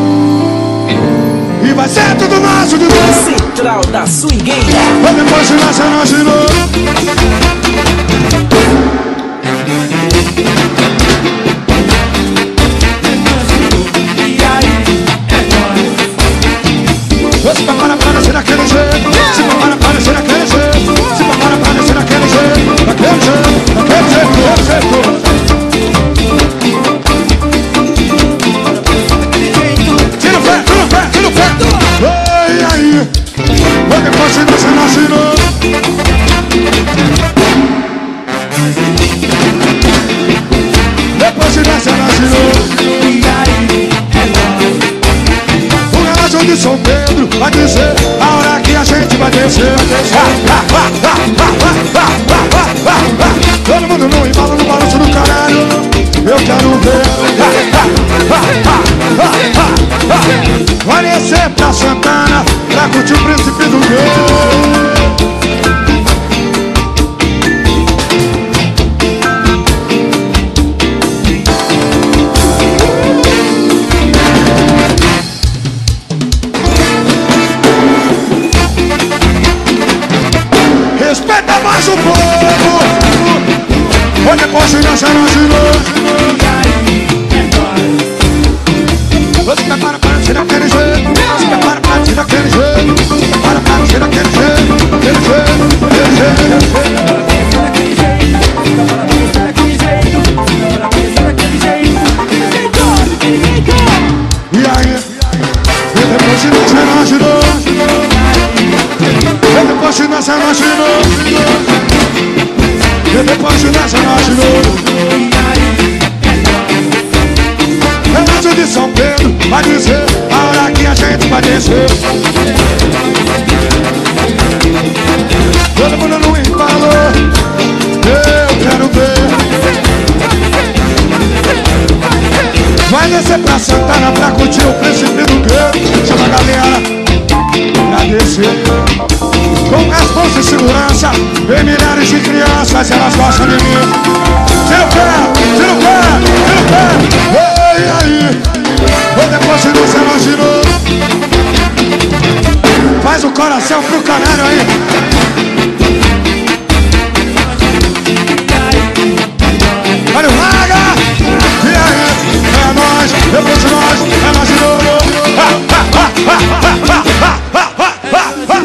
E vai ser tudo nosso de novo. Central da Swingueira. Mas depois se nasce, nasce de novo. E aí, é nóis. Você se prepara pra descer daquele jeito. Se prepara pra descer daquele jeito. Se prepara pra descer daquele jeito. Daquele jeito, daquele jeito, daquele jeito. Tira o pé, tira o pé, tira o pé. Oi, aí. Mas depois se nasce, nasce novo. Depois se nasce, nasce novo. E aí, é nóis. O relógio de São Pedro vai dizer a hora que a gente vai descer. Todo mundo no embalo, no balanço do caralho. Eu quero ver. Vai descer pra Santana pra curtir o príncipe do Gay. dessa noite de novo. E depois dessa noite de novo. Renato de São Pedro vai dizer a hora que a gente vai descer. Todo mundo no embalo, eu quero ver. Vai descer pra Santana pra curtir o príncipe do Gueiro. Chama a galera pra descer. Com responsa e segurança, vem milhares de crianças, elas gostam de mim. Tira o pé, tira o pé, tira o pé. Ei, aí, vou depois do céu de novo. Faz o coração pro canário aí. Olha o Raga. E aí, é nóis, depois de nós, é nós de novo. Ha, ha, ha, ha, ha, ha, ha, ha, ha.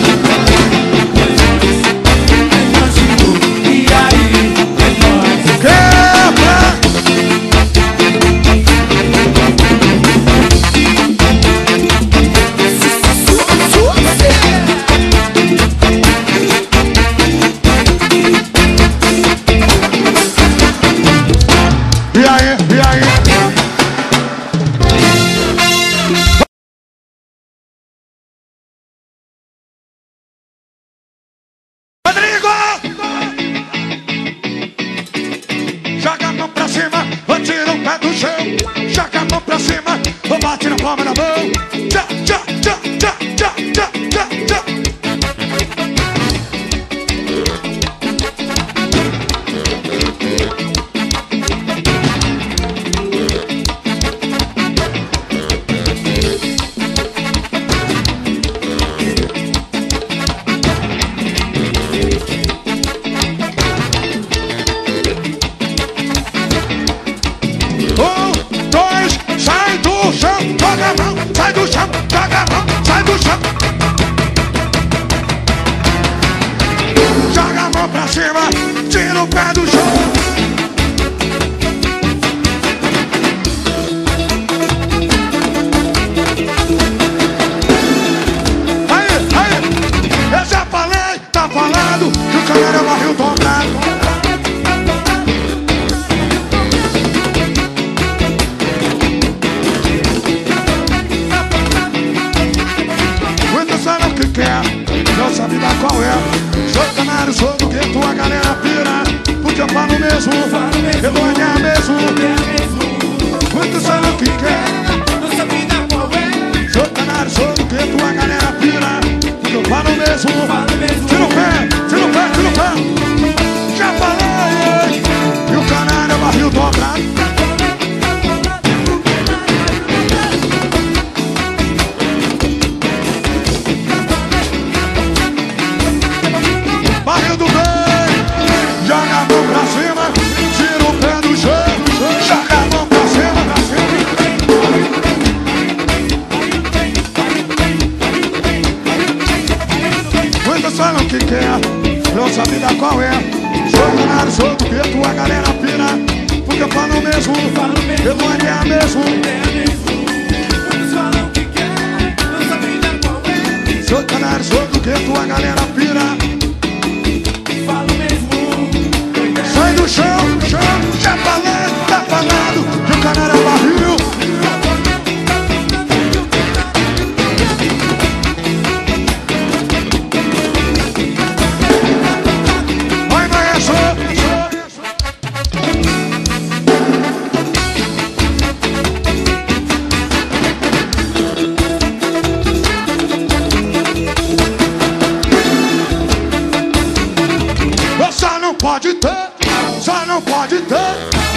Pode ter, só não pode ter.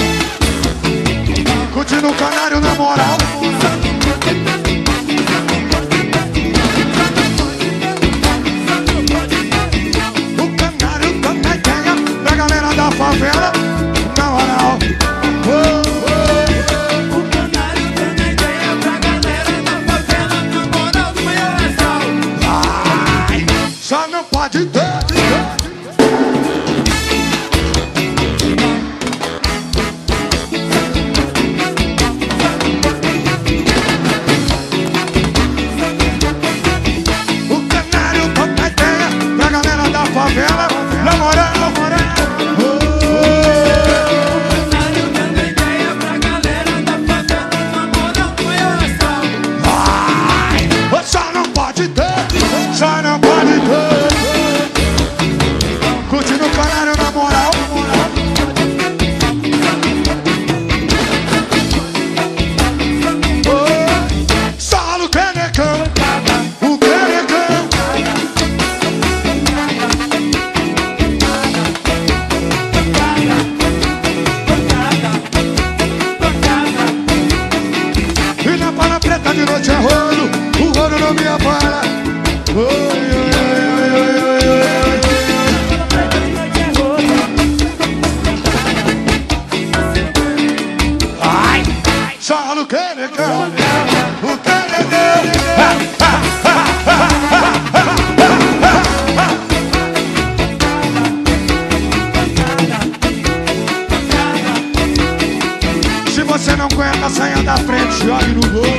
Curtindo o canário na moral. O canário também tem da galera da favela. Na moral. Oh, oh. O canário também tem pra galera da favela. Na moral do maior astral. Ai, só não pode ter. preta de noite é rolo, o rolo não me abala. Oi, oi, oi, oi, oi, oi. Ai, só no canecão, o canecão. Se você não aguenta, saia da frente, jogue no gol.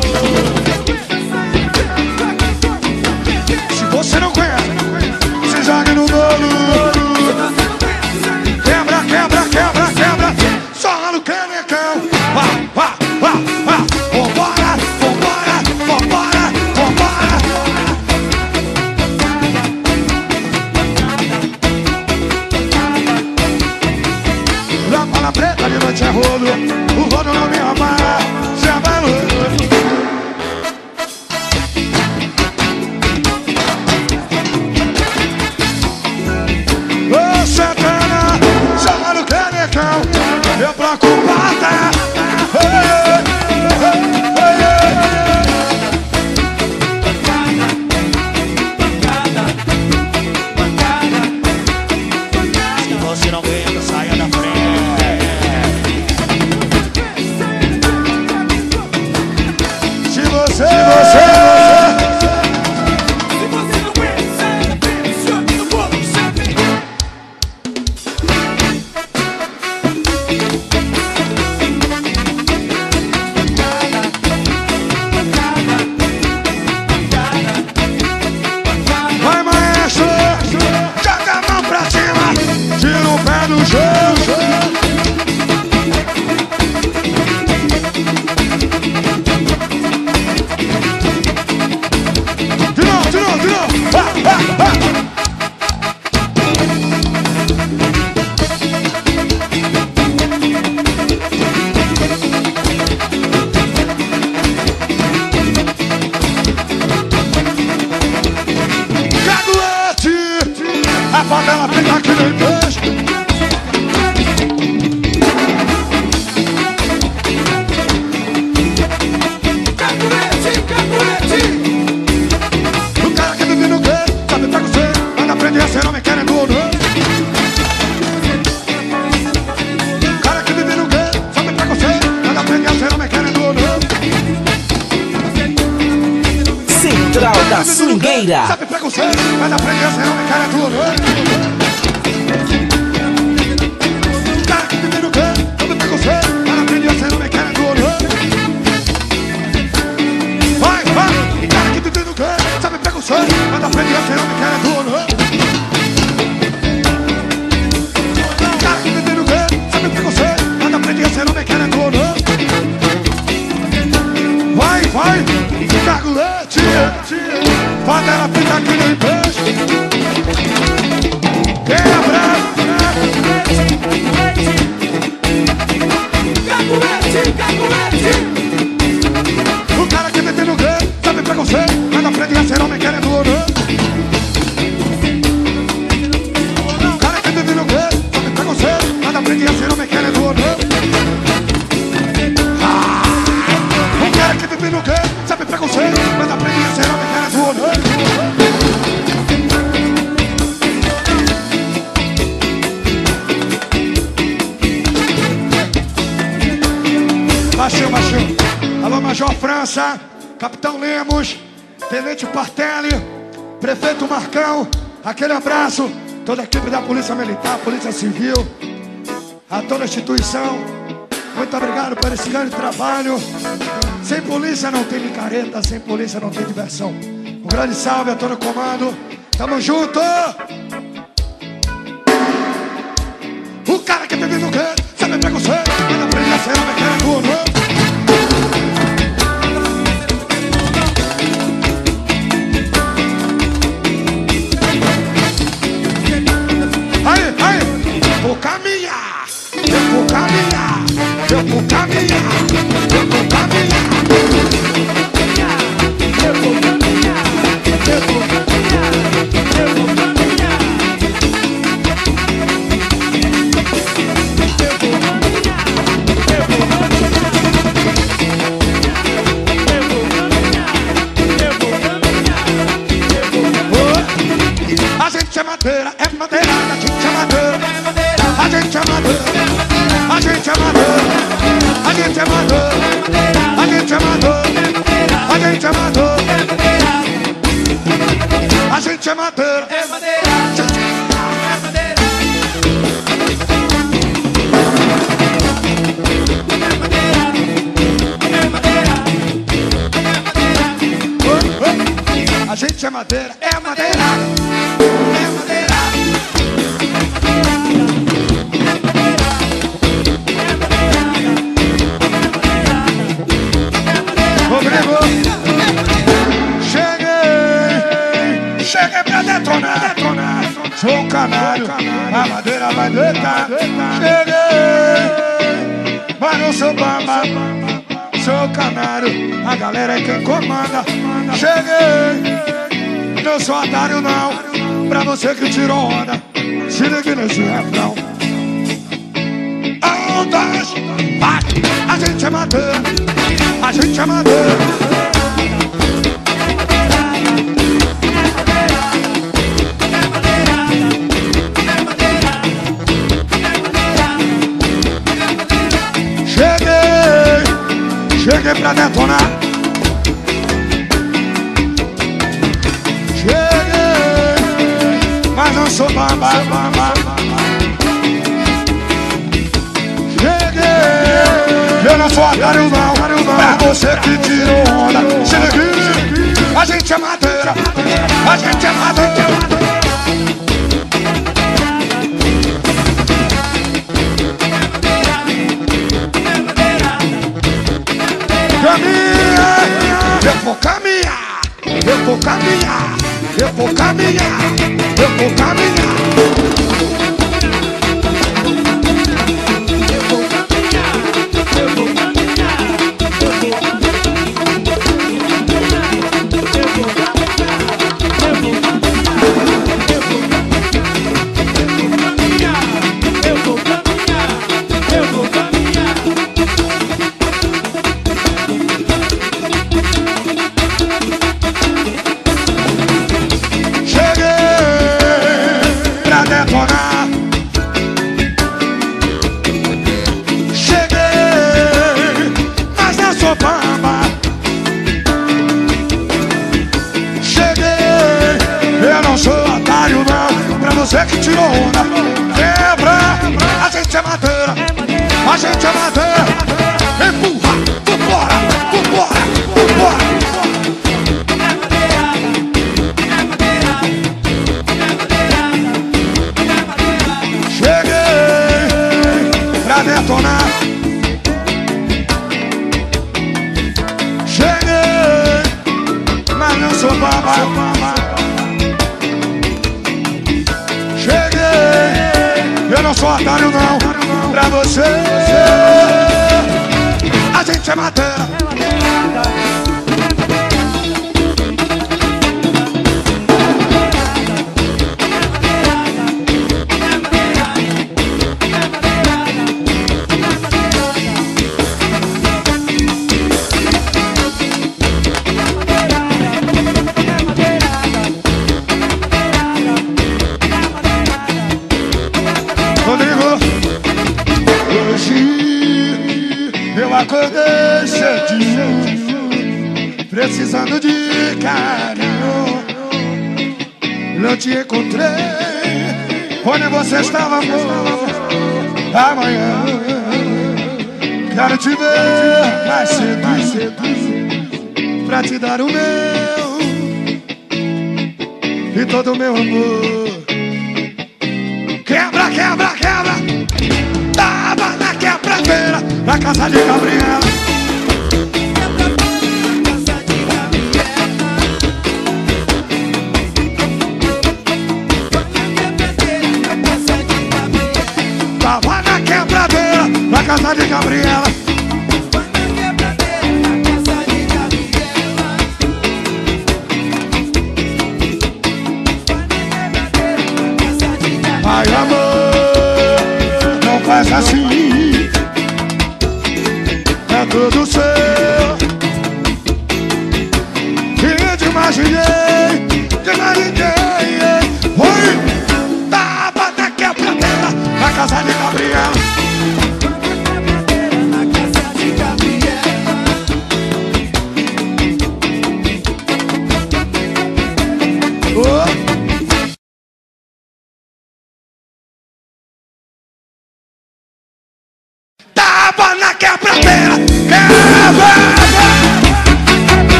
Se você não aguenta, se jogue no gol. Quebra, quebra, quebra, quebra. Só no canecão. Vá, vá, vá, vá. Vambora, vambora, vambora, vambora. Lámpara preta de noite é rolo, o rolo não me amara, se abalou. Ô Santana, chama no canecão, eu pra combata. Se você não aguenta, saia da frente. Se você, se você, Se você não aguenta, sai da frente, jogue no bolo. vai maestro, joga a mão pra cima, tira o pé do chão. De novo, de novo, de novo. Ah, ah, ah. Caguete, a favela fica aqui no embaixo. Cacuete, cacuete. O cara que vive no gueto, sabe pra você, manda aprender a ser homem querendo ou não. O cara que vive no gueto, sabe pra você, manda aprender a ser homem querendo ou não. Central da Swingueira. Sabe pra você, manda aprender a ser homem querendo ou não. O cara que vive no gueto, sabe pra você, manda aprender a ser homem querendo ou não. Vai, vai, o cara que vive no gueto, sabe pra você, manda aprender a ser homem querendo ou não. O cara que vive no gueto, sabe pra você, manda aprender a ser homem querendo ou não. Vai, vai, caguete, favela fica aqui no embaixo. Quebra, Cacuete, cacuete. o cara que vive no gueto, sabe pra você, manda aprender a ser homem querendo ou não. O cara que vive no gueto, sabe pra você, manda aprender a ser homem querendo ou não. Ah, o cara que vive no gueto, sabe pra você, manda aprender a ser homem querendo ou não. Baixinho, baixinho. Alô, Major França, Capitão Lemos, Tenente Partelli, Prefeito Marcão, aquele abraço, toda a equipe da Polícia Militar, Polícia Civil, a toda a instituição. Muito obrigado por esse grande trabalho. Sem polícia não tem micareta, sem polícia não tem diversão. Um grande salve a todo o comando. Tamo junto! O cara que vive no gueto, sabe pra você, manda aprender a ser homem querendo ou não. Aí, aí, vou caminhar, eu vou caminhar, eu vou caminhar, eu vou caminhar. Eu vou caminhar, eu vou caminhar, eu vou caminhar. madeira, é madeirada, a gente é madeira, a gente é madeira, a gente é madeira, a gente é madeira, a gente é madeira, a gente é madeira, a gente é madeira, é madeira, é madeira. A gente é madeira, é madeira, é madeira. Rodrigo, cheguei, cheguei pra detonar, detonar. Sou um canário, a madeira vai deitar. Cheguei, mas não sou bamba. Sou canário, a galera é quem comanda. Cheguei, não sou otário não. Pra você que tirou onda, se ligue nesse refrão. Ondas, a gente é madeira, a gente é madeira. Cheguei, cheguei pra detonar. Cheguei, mas não sou bamba, bamba. Cheguei, eu não sou otário não. Pra você que tirou onda, se ligue, a gente é madeira, a gente é madeira. Caminha, eu vou caminhar, eu vou caminhar, eu vou caminhar, eu vou caminhar. Você que tirou onda, quebra, a gente é madeira, a gente é madeira. Empurra, vambora, vambora, vambora. Cheguei pra detonar. Cheguei, mas não sou baba. Eu não sou otário não, pra você, a gente é madeira. Acordei cedinho, precisando de carinho. Não te encontrei onde você estava, amor. Amanhã quero te ver mais cedo, mais cedo, pra te dar o meu e todo o meu amor. Quebra, quebra, quebra. Tava na quebradeira, na casa de Gabriela. Tava na quebradeira, na casa de Gabriela. Ai, amor, não faz assim. É tudo seu. E te imaginei, te imaginei. Oi,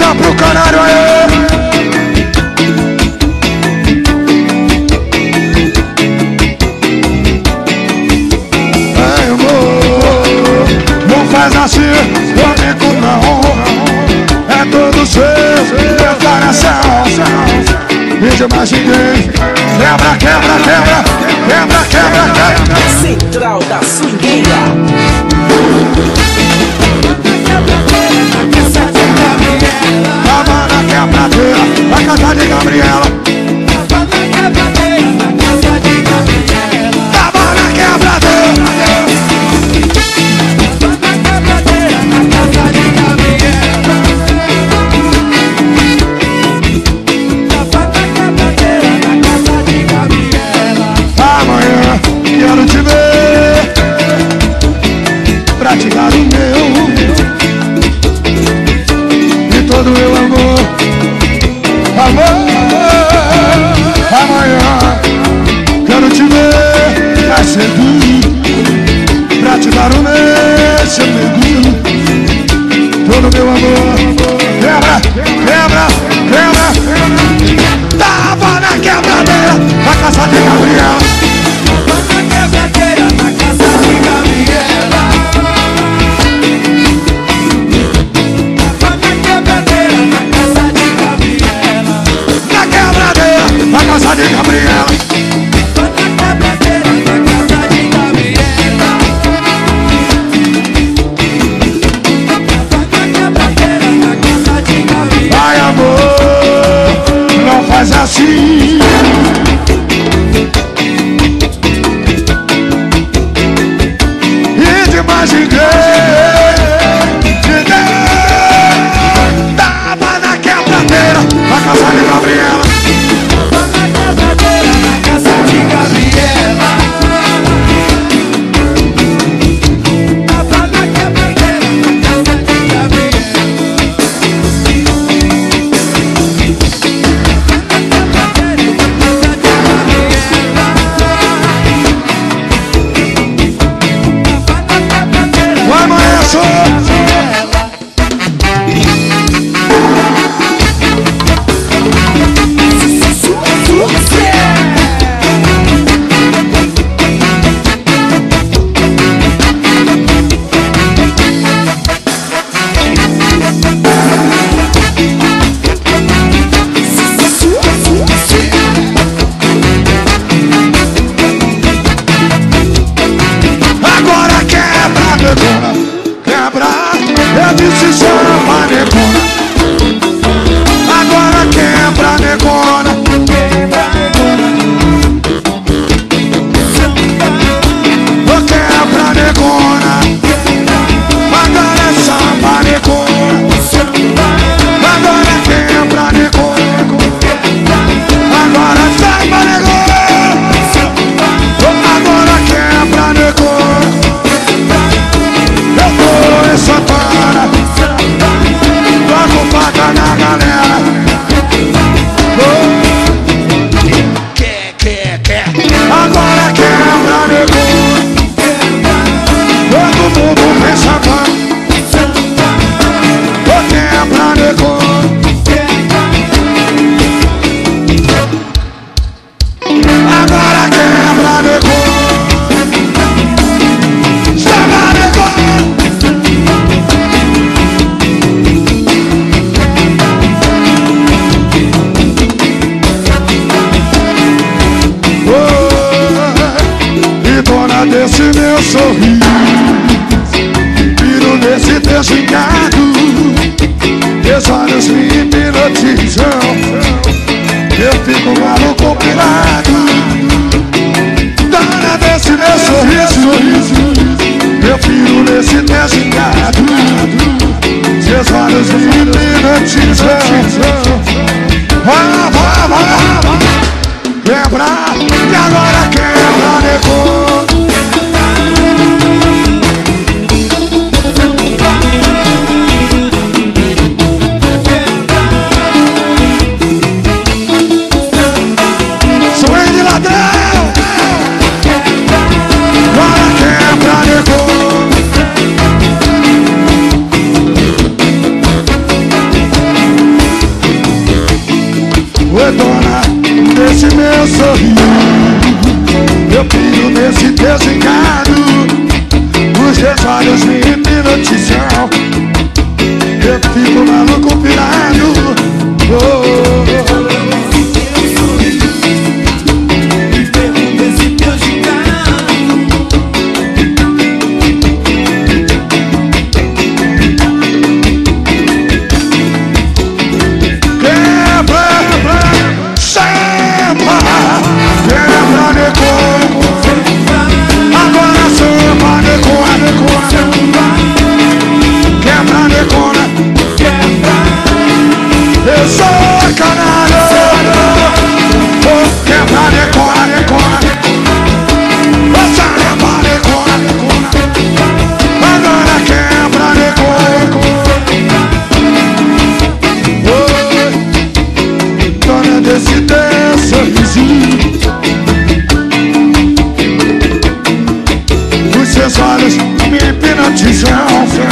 Só pro canário aí. Ai, amor, não faz assim comigo não. É todo seu, meu coração. E de mais ninguém. Quebra, quebra, quebra, quebra, quebra, quebra. Central da Swingueira. Tava na quebradeira, na casa de Gabriela. Tava na quebradeira. Amanhã quero te ver pra te dar o meu e todo o meu amor. Amor, amanhã quero te ver mais cedo pra te dar o meu seu mergulho, todo o meu amor. Quebra, quebra, quebra. Tava na quebradeira, na casa de Gabriela. Na casa de Gabriela. Ai, amor, não faz assim. E de mais ninguém, ninguém. Tava na quebradeira, na casa de Gabriela. Desse meu sorriso, piro nesse teu gingado, teus olhos me hipnotizam, eu fico maluco pirado. Dona desse meu sorriso, eu piro nesse teu gingado, teus olhos me hipnotizam. Vai, vai, vai, quebra, e agora quebra, negou. Swing de ladrão. Batizão,